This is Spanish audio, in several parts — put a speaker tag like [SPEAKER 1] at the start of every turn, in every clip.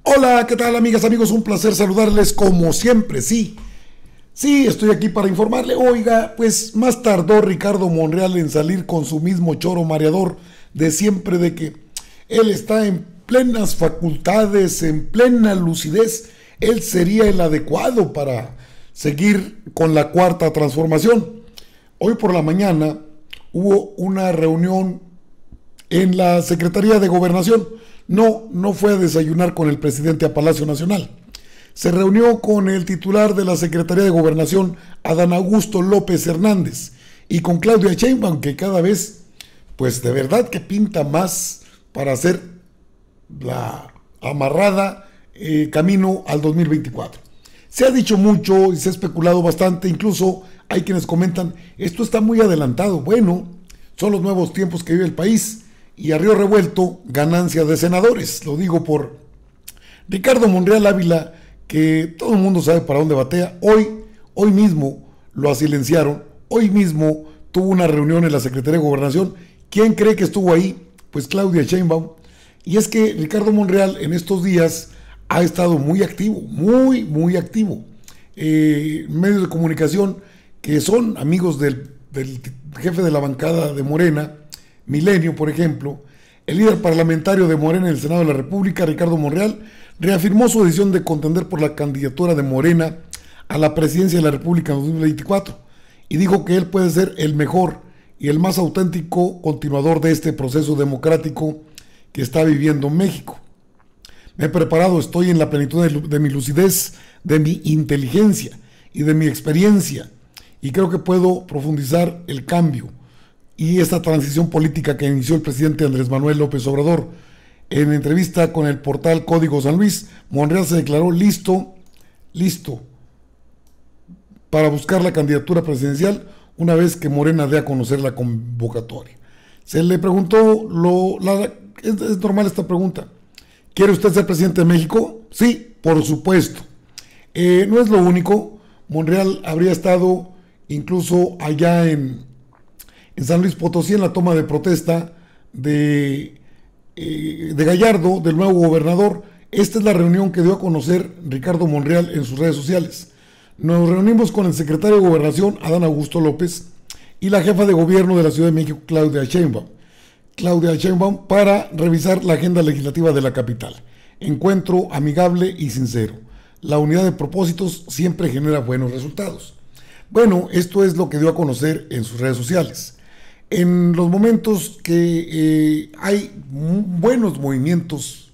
[SPEAKER 1] Hola, ¿qué tal amigas, amigos? Un placer saludarles como siempre, sí. Sí, estoy aquí para informarle. Oiga, pues más tardó Ricardo Monreal en salir con su mismo choro mareador de siempre de que él está en plenas facultades, en plena lucidez. Él sería el adecuado para seguir con la cuarta transformación. Hoy por la mañana hubo una reunión en la Secretaría de Gobernación. No fue a desayunar con el presidente a Palacio Nacional. Se reunió con el titular de la Secretaría de Gobernación, Adán Augusto López Hernández, y con Claudia Sheinbaum, que cada vez, pues de verdad que pinta más para hacer la amarrada camino al 2024. Se ha dicho mucho y se ha especulado bastante, incluso hay quienes comentan, esto está muy adelantado. Bueno, son los nuevos tiempos que vive el país y a río revuelto, ganancia de senadores. Lo digo por Ricardo Monreal Ávila, que todo el mundo sabe para dónde batea. Hoy mismo lo silenciaron, hoy mismo tuvo una reunión en la Secretaría de Gobernación. ¿Quién cree que estuvo ahí? Pues Claudia Sheinbaum. Y es que Ricardo Monreal en estos días ha estado muy activo, muy activo. Medios de comunicación que son amigos del jefe de la bancada de Morena, Milenio, por ejemplo, el líder parlamentario de Morena en el Senado de la República, Ricardo Monreal, reafirmó su decisión de contender por la candidatura de Morena a la presidencia de la República en 2024 y dijo que él puede ser el mejor y el más auténtico continuador de este proceso democrático que está viviendo México. Me he preparado, estoy en la plenitud de mi lucidez, de mi inteligencia y de mi experiencia, y creo que puedo profundizar el cambio y esta transición política que inició el presidente Andrés Manuel López Obrador. En entrevista con el portal Código San Luis, Monreal se declaró listo para buscar la candidatura presidencial una vez que Morena dé a conocer la convocatoria. Se le preguntó, es normal esta pregunta, ¿quiere usted ser presidente de México? Sí, por supuesto. No es lo único, Monreal habría estado incluso allá en San Luis Potosí en la toma de protesta de Gallardo, del nuevo gobernador. Esta es la reunión que dio a conocer Ricardo Monreal en sus redes sociales. Nos reunimos con el secretario de Gobernación, Adán Augusto López, y la jefa de gobierno de la Ciudad de México, Claudia Sheinbaum, para revisar la agenda legislativa de la capital. Encuentro amigable y sincero. La unidad de propósitos siempre genera buenos resultados. Bueno, esto es lo que dio a conocer en sus redes sociales. En los momentos que hay buenos momentos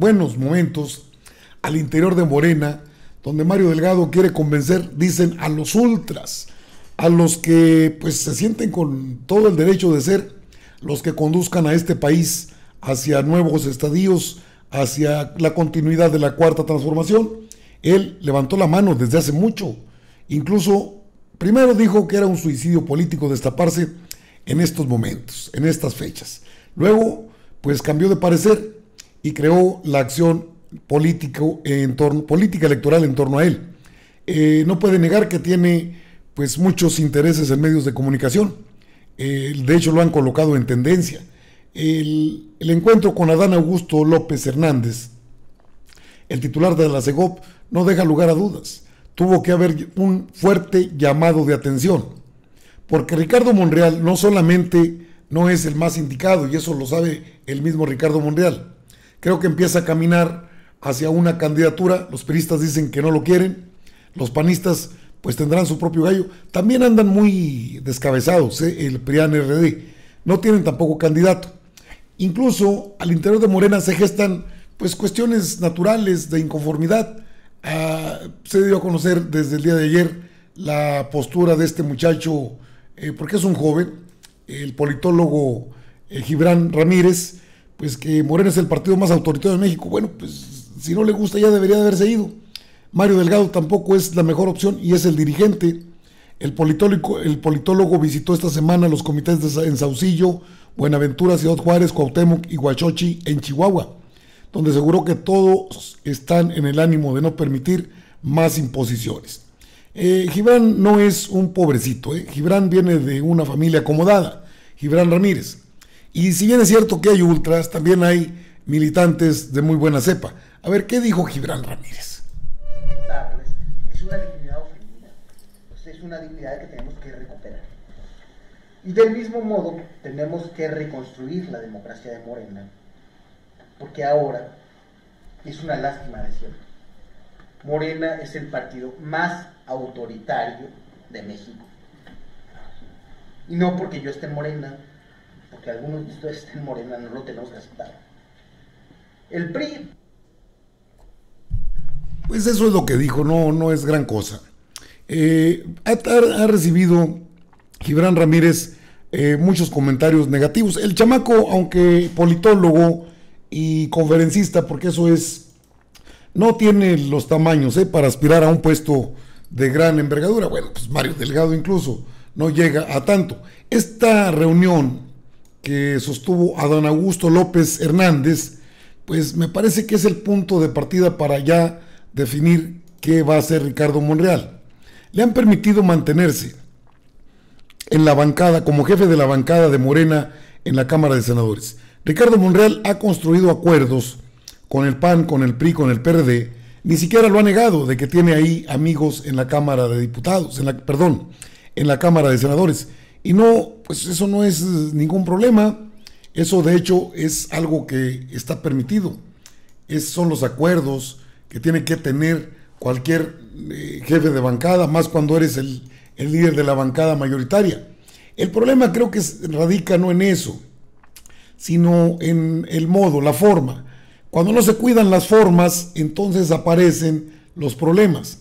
[SPEAKER 1] al interior de Morena, donde Mario Delgado quiere convencer, dicen, a los ultras, a los que pues se sienten con todo el derecho de ser los que conduzcan a este país hacia nuevos estadios, hacia la continuidad de la cuarta transformación. Él levantó la mano desde hace mucho, incluso primero dijo que era un suicidio político destaparse en estos momentos, en estas fechas. Luego, pues cambió de parecer y creó la acción política electoral en torno a él. No puede negar que tiene pues muchos intereses en medios de comunicación. De hecho, lo han colocado en tendencia. El encuentro con Adán Augusto López Hernández, el titular de la CEGOP, no deja lugar a dudas. Tuvo que haber un fuerte llamado de atención, porque Ricardo Monreal no solamente no es el más indicado, y eso lo sabe el mismo Ricardo Monreal. Creo que empieza a caminar hacia una candidatura. Los priistas dicen que no lo quieren, los panistas pues tendrán su propio gallo. También andan muy descabezados, el PRIAN-RD, no tienen tampoco candidato. Incluso al interior de Morena se gestan pues cuestiones naturales de inconformidad. Se dio a conocer desde el día de ayer la postura de este muchacho, porque es un joven, el politólogo Gibran Ramírez, pues que Morena es el partido más autoritario de México. Bueno, pues si no le gusta ya debería de haberse ido. Mario Delgado tampoco es la mejor opción y es el dirigente. El politólogo visitó esta semana los comités en Saucillo, Buenaventura, Ciudad Juárez, Cuauhtémoc y Huachochi en Chihuahua, donde aseguró que todos están en el ánimo de no permitir más imposiciones. Gibran no es un pobrecito, Gibran viene de una familia acomodada, Gibran Ramírez. Y si bien es cierto que hay ultras, también hay militantes de muy buena cepa. A ver, ¿qué dijo Gibran Ramírez?
[SPEAKER 2] Es una dignidad ofendida, es una dignidad que tenemos que recuperar. Y del mismo modo tenemos que reconstruir la democracia de Morena, porque ahora es una lástima decirlo. Morena es el partido más autoritario de México. Y no porque yo esté en Morena, porque algunos de ustedes estén en Morena, no lo tenemos que aceptar. El PRI.
[SPEAKER 1] Pues eso es lo que dijo, no es gran cosa. Ha recibido Gibran Ramírez muchos comentarios negativos. El chamaco, aunque politólogo y conferencista, porque eso es, no tiene los tamaños para aspirar a un puesto de gran envergadura. Bueno, pues Mario Delgado incluso no llega a tanto. Esta reunión que sostuvo Adán Augusto López Hernández, pues me parece que es el punto de partida para ya definir qué va a hacer Ricardo Monreal. Le han permitido mantenerse en la bancada, como jefe de la bancada de Morena en la Cámara de Senadores. Ricardo Monreal ha construido acuerdos con el PAN, con el PRI, con el PRD, ni siquiera lo ha negado de que tiene ahí amigos en la Cámara de Diputados, en la Cámara de Senadores. Y no, pues eso no es ningún problema, eso de hecho es algo que está permitido. Son los acuerdos que tiene que tener cualquier jefe de bancada, más cuando eres el líder de la bancada mayoritaria. El problema creo que radica no en eso, sino en el modo, la forma. Cuando no se cuidan las formas, entonces aparecen los problemas.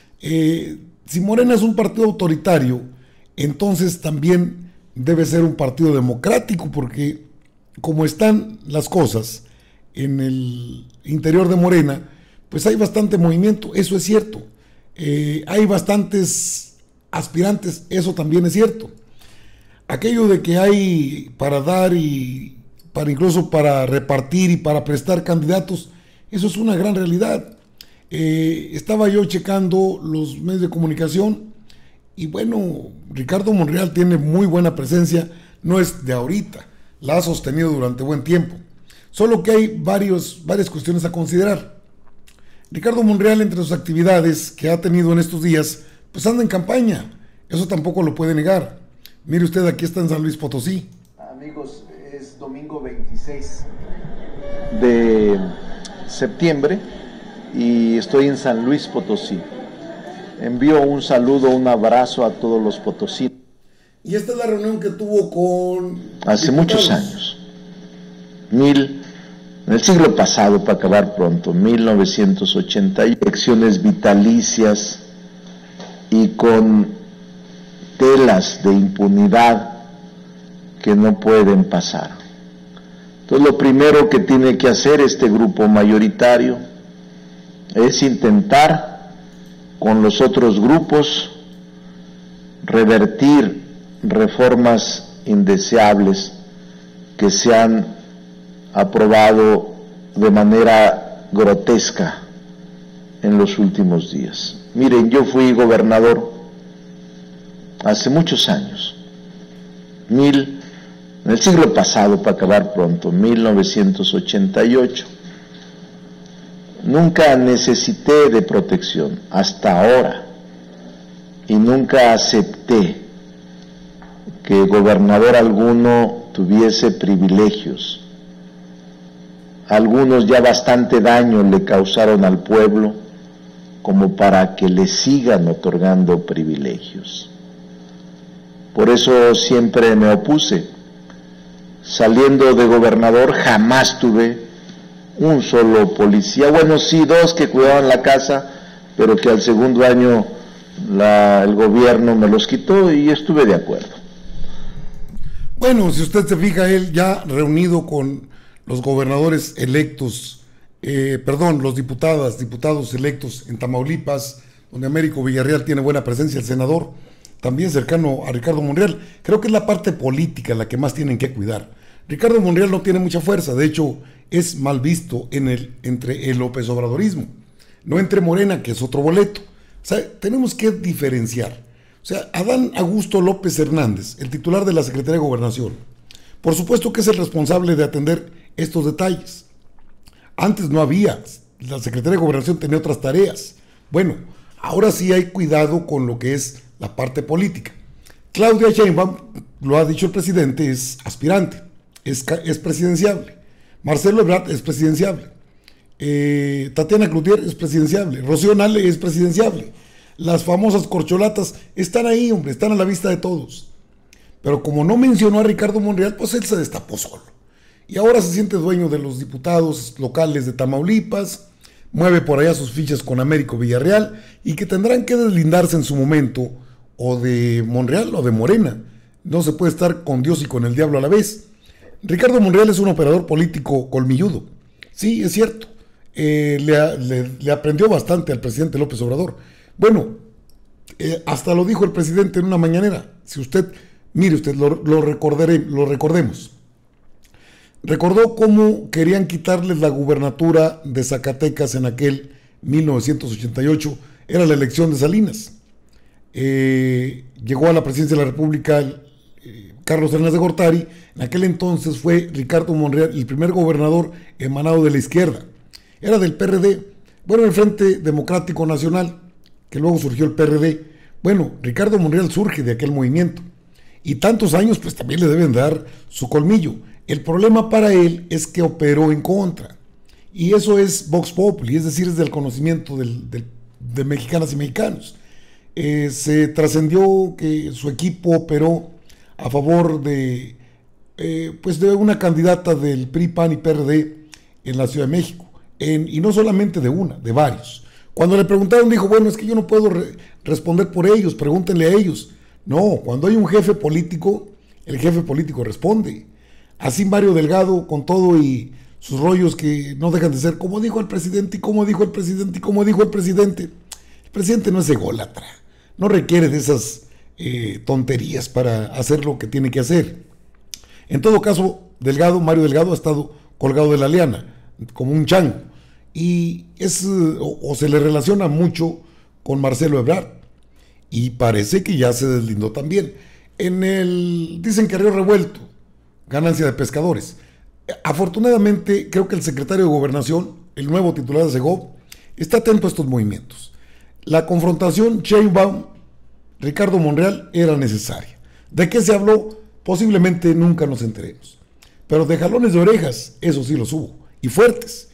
[SPEAKER 1] Si Morena es un partido autoritario, entonces también debe ser un partido democrático, porque como están las cosas en el interior de Morena, pues hay bastante movimiento, eso es cierto. Hay bastantes aspirantes, eso también es cierto. Aquello de que hay para dar y incluso para repartir y para prestar candidatos, eso es una gran realidad. Estaba yo checando los medios de comunicación y bueno, Ricardo Monreal tiene muy buena presencia, no es de ahorita, la ha sostenido durante buen tiempo. Solo que hay varias cuestiones a considerar. Ricardo Monreal, entre sus actividades que ha tenido en estos días, pues anda en campaña, eso tampoco lo puede negar. Mire usted, aquí está en San Luis Potosí.
[SPEAKER 3] Amigos, es domingo 26 de septiembre y estoy en San Luis Potosí. Envío un saludo, un abrazo a todos los potosinos.
[SPEAKER 1] Y esta es la reunión que tuvo con...
[SPEAKER 3] Hace muchos años, en el siglo pasado, para acabar pronto, 1980, elecciones vitalicias y con telas de impunidad que no pueden pasar. Entonces lo primero que tiene que hacer este grupo mayoritario es intentar con los otros grupos revertir reformas indeseables que se han aprobado de manera grotesca en los últimos días. Miren, yo fui gobernador hace muchos años, en el siglo pasado, para acabar pronto, 1988. Nunca necesité de protección hasta ahora y nunca acepté que gobernador alguno tuviese privilegios. Algunos ya bastante daño le causaron al pueblo como para que le sigan otorgando privilegios. Por eso siempre me opuse. Saliendo de gobernador jamás tuve un solo policía, bueno sí, dos que cuidaban la casa, pero que al segundo año el gobierno me los quitó y estuve de acuerdo.
[SPEAKER 1] Bueno, si usted se fija, él ya reunido con los gobernadores electos, los diputados electos en Tamaulipas, donde Américo Villarreal tiene buena presencia, el senador, también cercano a Ricardo Monreal. Creo que es la parte política la que más tienen que cuidar. Ricardo Monreal no tiene mucha fuerza, de hecho es mal visto entre el López Obradorismo, no entre Morena, que es otro boleto. O sea, tenemos que diferenciar. O sea, Adán Augusto López Hernández, el titular de la Secretaría de Gobernación, por supuesto que es el responsable de atender estos detalles. Antes no había, la Secretaría de Gobernación tenía otras tareas. Bueno, ahora sí hay cuidado con lo que es la parte política. Claudia Sheinbaum, lo ha dicho el presidente, es aspirante, es presidenciable. Marcelo Ebrard es presidenciable. Tatiana Cloutier es presidenciable. Rocío Nale es presidenciable. Las famosas corcholatas están ahí, hombre, están a la vista de todos. Pero como no mencionó a Ricardo Monreal, pues él se destapó solo. Y ahora se siente dueño de los diputados locales de Tamaulipas, mueve por allá sus fichas con Américo Villarreal y que tendrán que deslindarse en su momento o de Monreal o de Morena. No se puede estar con Dios y con el diablo a la vez. Ricardo Monreal es un operador político colmilludo. Sí, es cierto. Le aprendió bastante al presidente López Obrador. Bueno, hasta lo dijo el presidente en una mañanera. Si usted, mire usted, lo recordemos. Recordó cómo querían quitarles la gubernatura de Zacatecas en aquel 1988. Era la elección de Salinas. Llegó a la presidencia de la República Carlos Salinas de Gortari. En aquel entonces fue Ricardo Monreal el primer gobernador emanado de la izquierda. Era del PRD, bueno, el Frente Democrático Nacional, que luego surgió el PRD. Bueno, Ricardo Monreal surge de aquel movimiento. Y tantos años, pues también le deben dar su colmillo. El problema para él es que operó en contra. Y eso es Vox Populi, es decir, es del conocimiento de mexicanas y mexicanos. Se trascendió que su equipo operó a favor de una candidata del PRI, PAN y PRD en la Ciudad de México. Y no solamente de una, de varios. Cuando le preguntaron, dijo, bueno, es que yo no puedo responder por ellos, pregúntenle a ellos. No, cuando hay un jefe político, el jefe político responde. Así Mario Delgado, con todo y sus rollos que no dejan de ser, como dijo el presidente, y como dijo el presidente, y como dijo el presidente. El presidente no es ególatra, no requiere de esas tonterías para hacer lo que tiene que hacer. En todo caso, Mario Delgado ha estado colgado de la liana, como un chango. Y se le relaciona mucho con Marcelo Ebrard. Y parece que ya se deslindó también. Dicen que río revuelto, ganancia de pescadores. Afortunadamente, creo que el secretario de Gobernación, el nuevo titular de Segov, está atento a estos movimientos. La confrontación Sheinbaum-Ricardo Monreal era necesaria. ¿De qué se habló? Posiblemente nunca nos enteremos. Pero de jalones de orejas, eso sí los hubo. Y fuertes.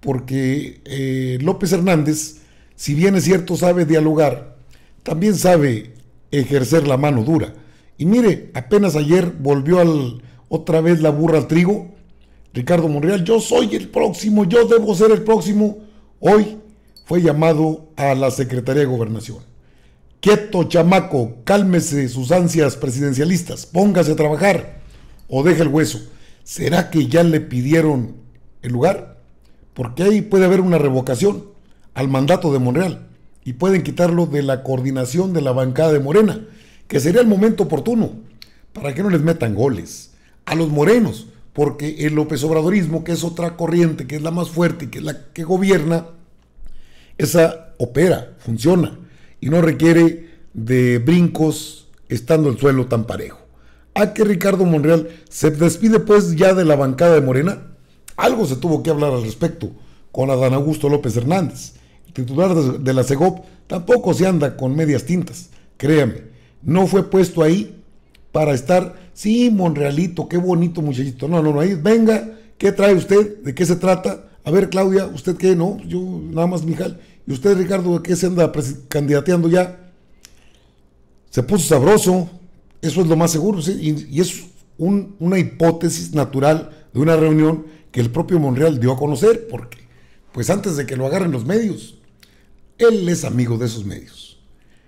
[SPEAKER 1] Porque López Hernández, si bien es cierto sabe dialogar, también sabe ejercer la mano dura. Y mire, apenas ayer volvió otra vez la burra al trigo. Ricardo Monreal, yo soy el próximo, yo debo ser el próximo. Hoy fue llamado a la Secretaría de Gobernación. Quieto, chamaco, cálmese sus ansias presidencialistas, póngase a trabajar o deje el hueso. ¿Será que ya le pidieron el lugar? Porque ahí puede haber una revocación al mandato de Monreal y pueden quitarlo de la coordinación de la bancada de Morena, que sería el momento oportuno para que no les metan goles a los morenos, porque el López Obradorismo, que es otra corriente, que es la más fuerte y que es la que gobierna, esa opera, funciona y no requiere de brincos estando el suelo tan parejo. A que Ricardo Monreal se despide pues ya de la bancada de Morena. Algo se tuvo que hablar al respecto con Adán Augusto López Hernández. El titular de la Segov tampoco se anda con medias tintas, créame. No fue puesto ahí para estar, sí, Monrealito, qué bonito muchachito. No, ahí, venga, ¿qué trae usted? ¿De qué se trata? A ver, Claudia, ¿usted qué? No, yo nada más, Mijal. ¿Y usted, Ricardo, de qué se anda candidateando ya? Se puso sabroso, eso es lo más seguro, ¿sí? Y es una hipótesis natural de una reunión que el propio Monreal dio a conocer, porque pues antes de que lo agarren los medios, él es amigo de esos medios.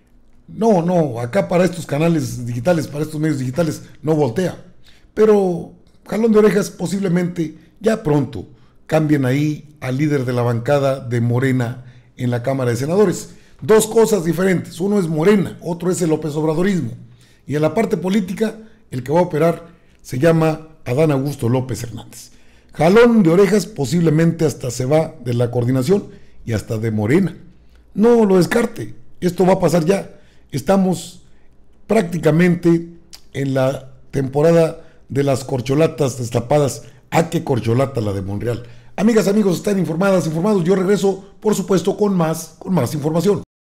[SPEAKER 1] No, acá para estos canales digitales, para estos medios digitales, no voltea. Pero jalón de orejas, posiblemente ya pronto cambien ahí al líder de la bancada de Morena en la Cámara de Senadores. Dos cosas diferentes, uno es Morena, otro es el López Obradorismo. Y en la parte política, el que va a operar se llama Adán Augusto López Hernández. Jalón de orejas, posiblemente hasta se va de la coordinación y hasta de Morena. No lo descarte, esto va a pasar ya. Estamos prácticamente en la temporada de las corcholatas destapadas. ¿A qué corcholata la de Monreal? Amigas, amigos, están informados. Yo regreso, por supuesto, con más información.